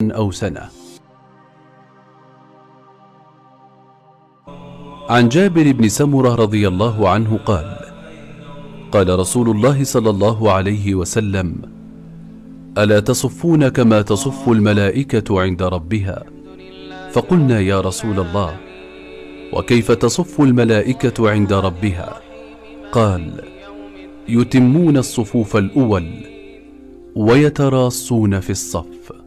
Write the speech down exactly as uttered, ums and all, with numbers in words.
أو سنة. عن جابر بن سمرة رضي الله عنه قال: قال رسول الله صلى الله عليه وسلم: ألا تصفون كما تصف الملائكة عند ربها؟ فقلنا: يا رسول الله، وكيف تصف الملائكة عند ربها؟ قال: يتمون الصفوف الأول ويتراصون في الصف.